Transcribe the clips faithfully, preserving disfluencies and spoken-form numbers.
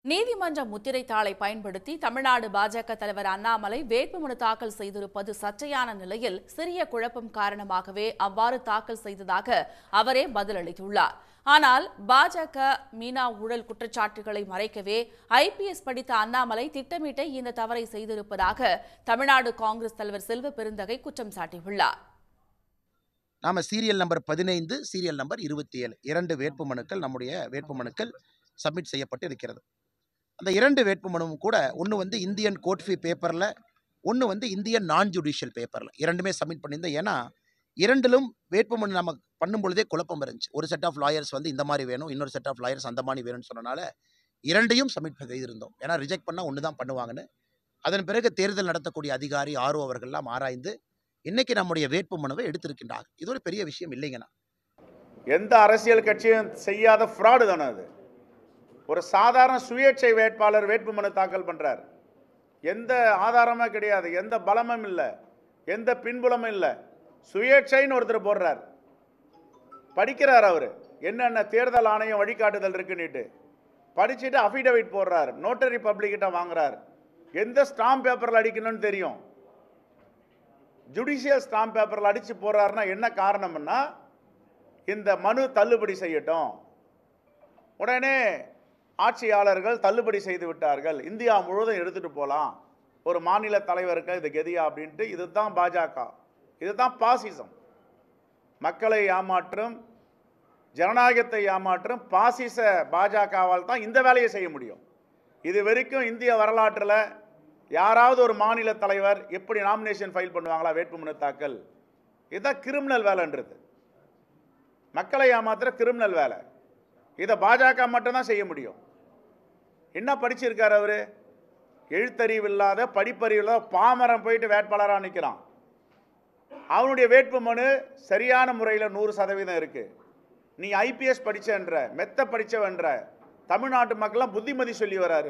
நீதிமன்ற முத்திரை தாளை பயன்படுத்தி தமிழ்நாடு பாஜக தலைவர் அண்ணாமலை வேட்புமனு தாக்கல் செய்திருப்பது சர்ச்சையான நிலையில் சிறிய குழப்பம் காரணமாகவே அவ்வாறு தாக்கல் செய்ததாக அவரே பதிலளித்துள்ளார். ஆனால் பாஜக மீனா ஊழல் குற்றச்சாட்டுகளை மறைக்கவே ஐபிஎஸ் படித்த அண்ணாமலை திட்டமிட்டு இந்த தவறை செய்திருப்பதாக தமிழ்நாடு காங்கிரஸ் தலைவர் செல்வ பெருந்தகை குற்றம் சாட்டியுள்ளார். நாம சீரியல் நம்பர் பதினைந்து, சீரியல் நம்பர் இருபத்தி ஏழு இரண்டு வேட்புமனுக்கள் நம்முடைய வேட்புமனுக்கள் சப்மிட் செய்யப்பட்டு இருக்கிறது. அந்த இரண்டு வேட்புமனுவும் கூட ஒன்று வந்து இந்தியன் கோர்ட் ஃபீ பேப்பரில், ஒன்று வந்து இந்தியன் நான் ஜுடிஷியல் பேப்பரில் இரண்டுமே சப்மிட் பண்ணியிருந்தேன். ஏன்னா இரண்டிலும் வேட்புமனு நம்ம பண்ணும் பொழுதே குழப்பம் இருந்துச்சு. ஒரு செட் ஆஃப் லாயர்ஸ் வந்து இந்த மாதிரி வேணும், இன்னொரு செட் ஆஃப் லாயர்ஸ் அந்த மாதிரி வேணும்னு சொன்னனால இரண்டையும் சப்மிட் செய்திருந்தோம். ஏன்னா ரிஜெக்ட் பண்ணால் ஒன்று தான் பண்ணுவாங்கன்னு. அதன் பிறகு தேர்தல் நடத்தக்கூடிய அதிகாரி ஆர்ஓ அவர்கள்லாம் ஆராய்ந்து இன்னைக்கு நம்முடைய வேட்புமனுவை எடுத்திருக்கின்றார். இது ஒரு பெரிய விஷயம் இல்லைங்கண்ணா. எந்த அரசியல் கட்சியும் செய்யாத ஃப்ராடு தானே அது. ஒரு சாதாரண சுயேட்சை வேட்பாளர் வேட்புமனு தாக்கல் பண்றார். எந்த ஆதாரமும் கிடையாது, எந்த பலமும் இல்லை, எந்த பின்புலமும் இல்லை. சுயேட்சைன்னு ஒருத்தர் போடுறார், படிக்கிறார். அவர் என்னென்ன தேர்தல் ஆணையம் வழிகாட்டுதல் இருக்குன்னுட்டு படிச்சுட்டு அஃபிடவிட் போடுறார், நோட்டரி பப்ளிக் கிட்ட வாங்குறார். எந்த ஸ்டாம்ப் பேப்பரில் அடிக்கணும்னு தெரியும். ஜுடிஷியல் ஸ்டாம்ப் பேப்பரில் அடித்து போடுறாருன்னா என்ன காரணம்னா, இந்த மனு தள்ளுபடி செய்யட்டும். உடனே ஆட்சியாளர்கள் தள்ளுபடி செய்து விட்டார்கள், இந்தியா முழுவதும் எடுத்துட்டு போகலாம், ஒரு மாநில தலைவருக்கு இது கெதியா அப்படின்ட்டு. இதுதான் பாஜக, இதுதான் பாசிசம். மக்களை ஏமாற்றும், ஜனநாயகத்தை ஏமாற்றும் பாசிச பாஜகவால் தான் இந்த வேலையை செய்ய முடியும். இது வரைக்கும் இந்திய வரலாற்றில் யாராவது ஒரு மாநில தலைவர் எப்படி நாமினேஷன் ஃபைல் பண்ணுவாங்களா வேட்புமனு தாக்கல்? இதுதான் கிரிமினல் வேலைன்றது, மக்களை ஏமாத்துற கிரிமினல் வேலை. இதை பாஜக மட்டும்தான் செய்ய முடியும். என்ன படிச்சிருக்காரு அவரு? எழுத்தறிவு இல்லாத, படிப்பறிவு இல்லாத பாமரம் போயிட்டு வேட்பாளராக நிற்கிறான். அவனுடைய வேட்புமனு சரியான முறையில் நூறு சதவீதம் இருக்கு. நீ ஐபிஎஸ் படிச்சன்ற, மெத்த படிச்சவன்ற, தமிழ்நாட்டு மக்கள்லாம் புத்திமதி சொல்லி வராரு.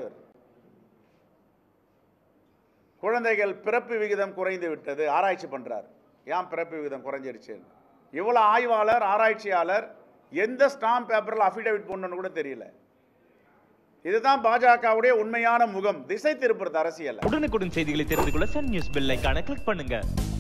குழந்தைகள் பிறப்பு விகிதம் குறைந்து விட்டது, ஆராய்ச்சி பண்றார். ஏன் பிறப்பு விகிதம் குறைஞ்சிருச்சு? இவ்வளவு ஆய்வாளர், ஆராய்ச்சியாளர் எந்த ஸ்டாம்ப் பேப்பரில் அஃபிடவிட் போடணும்னு கூட தெரியல. இதுதான் பாஜகவுடைய உண்மையான முகம், திசை திருப்புறது அரசியல். உடனுக்குடன் செய்திகளை தெரிந்து கொள்ள சன் நியூஸ் பெல் ஐகானை கிளிக் பண்ணுங்க.